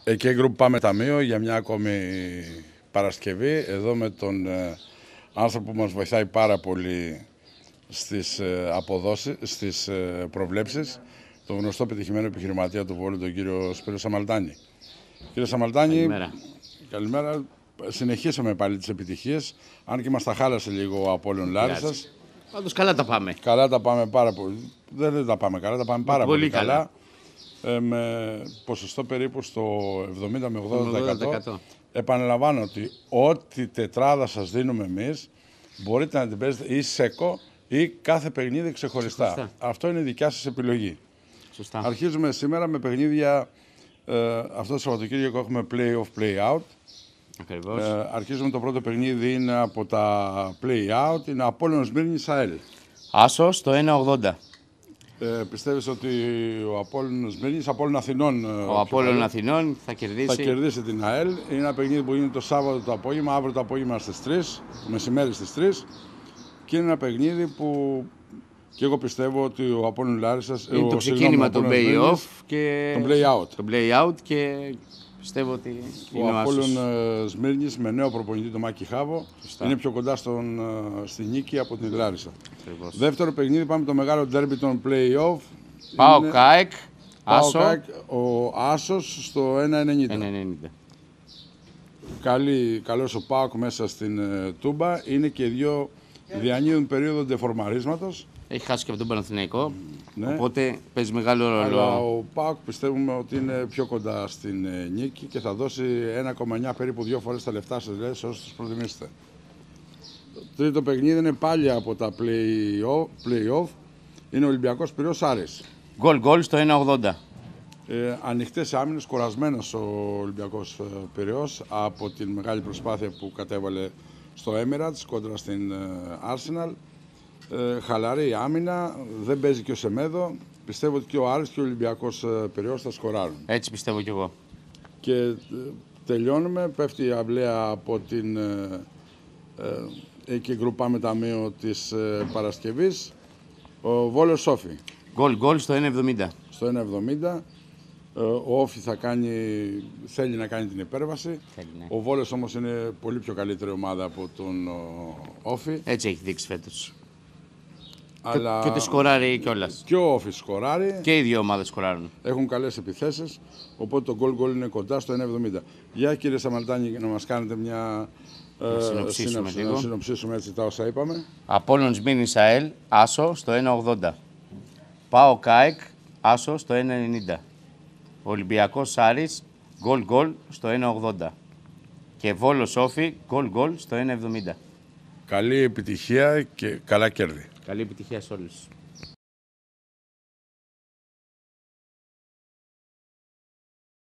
Εκεί Group πάμε ταμείο για μια ακόμη Παρασκευή. Εδώ με τον άνθρωπο που μας βοηθάει πάρα πολύ στις αποδόσεις, στις προβλέψεις, τον γνωστό πετυχημένο επιχειρηματία του Βόλου, τον κύριο Σπύρο Σαμαλτάνη. Κύριε Σαμαλτάνη, καλημέρα. Καλημέρα. Συνεχίσαμε πάλι τις επιτυχίες, αν και μας τα χάλασε λίγο ο Απόλλων Λάρισσας. Πάντως καλά τα πάμε. Καλά τα πάμε πάρα πολύ. Δεν τα πάμε καλά, τα πάμε πάρα πολύ καλά. Με ποσοστό περίπου στο 70 με 80%. Επαναλαμβάνω ότι ό,τι τετράδα σας δίνουμε εμείς, μπορείτε να την παίζετε ή σεκό ή κάθε παιχνίδι ξεχωριστά. Αυτό είναι η δικιά σας επιλογή. Σωστά. Αρχίζουμε σήμερα με παιχνίδια. Αυτό το Σαββατοκύριακο έχουμε play-off, play-out. Ακριβώς. Αρχίζουμε το πρώτο παιχνίδι, είναι από τα play-out, είναι Απόλλωνας Σμύρνης ΑΕΛ. Άσο στο 1,80. Πιστεύεις ότι ο Απόλλωνας Σμύρνης, Απόλλων Αθηνών, ο Απόλλων Αθηνών θα κερδίσει την ΑΕΛ. Είναι ένα παιχνίδι που είναι το Σάββατο το απόγευμα, αύριο το απόγευμα στις 3, το μεσημέρι στις 3. Και είναι ένα παιχνίδι που και εγώ πιστεύω ότι ο Απόλλων Λάρισσας... Είναι το ξεκίνημα των play-off και τον play-out και πιστεύω ότι ο Απόλλων Σμύρνης με νέο προπονητή τον Μάκη Χάβο είναι πιο κοντά στη νίκη από την Λάρισα. Ακριβώς. Δεύτερο παιχνίδι, πάμε το μεγάλο ντέρμπι των play-off. ΠΑΟΚ ΑΕΚ, Άσο. Ο Άσος στο 1,90. Καλός ο ΠΑΟΚ μέσα στην Τούμπα. Είναι και δύο διανύουν περίοδο ντεφορμαρίσματος. Έχει χάσει και από τον Παναθηναϊκό, ναι. Οπότε παίζει μεγάλο ρόλο. Αλλά ο ΠΑΟΚ πιστεύουμε ότι είναι πιο κοντά στην νίκη και θα δώσει 1,9 περίπου 2 φορές τα λεφτά σας, δηλαδή, όσους τους προτιμήσετε. Το τρίτο παιχνίδι είναι πάλι από τα play-off. Είναι ο Ολυμπιακός Πειραιώς Άρης. Γκολ στο 1,80. Ανοιχτές άμυνες, κουρασμένος ο Ολυμπιακός Πειραιώς από την μεγάλη προσπάθεια που κατέβαλε στο Emirates κόντρα στην Arsenal. Χαλαρή άμυνα, δεν παίζει και ο Σεμέδο. Πιστεύω ότι και ο Άρης και ο Ολυμπιακός Πειραιώς θα σκοράρουν. Έτσι πιστεύω κι εγώ. Και τελειώνουμε, πέφτει η αυλαία από την εκεί Group πάμε ταμείο της Παρασκευής. Ο Βόλος Σόφι. Γκολ στο 1,70. Στο 1,70. Ο Όφι θέλει να κάνει την υπέρβαση. Ναι. Ο Βόλος όμως είναι πολύ πιο καλύτερη ομάδα από τον Όφι. Έτσι έχει δείξει φέτος. Αλλά... Και ότι σκοράρει κιόλας. Και ο Όφι σκοράρει. Και οι δύο ομάδες σκοράρουν. Έχουν καλές επιθέσεις. Οπότε το γκολ είναι κοντά στο 1,70. Για κύριε Σαμαλτάνη, να μας κάνετε μια συνοψίσουμε έτσι τα όσα είπαμε. Απόλλων Σμύρνης ΑΕΛ, Άσο στο 1,80. ΠΑΟΚ ΑΕΚ, Άσο στο 1,90. Ολυμπιακός Άρης, γκολ στο 1,80. Και Βόλος Όφι, γκολ στο 1,70. Καλή επιτυχία και καλά κέρδη. Καλή επιτυχία σε όλους.